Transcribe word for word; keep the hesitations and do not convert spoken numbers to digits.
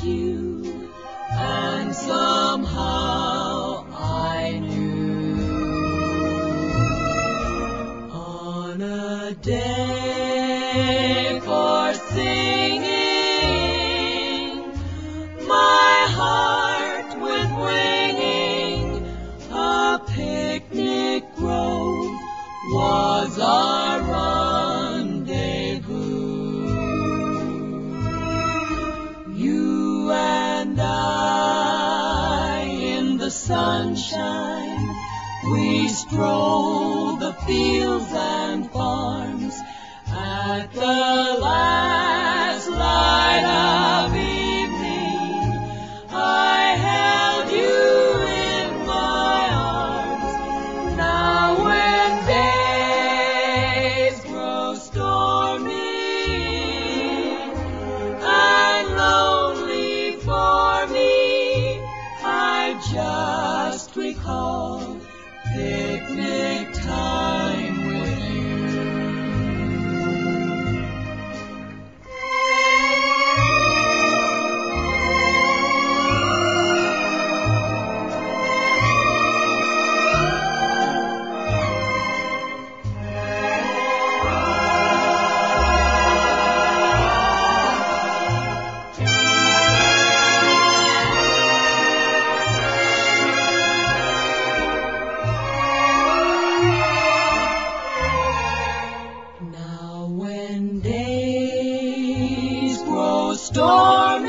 loved you, and somehow I knew. On a day for singing, my heart with winging, a picnic grove was our rendezvous. You and I in the sunshine, we strolled the fields and farms. At the last light of evening, I held you in my arms. Now when days grow stormy and lonely for me, I just recall picnic time with you. Now when days grow stormy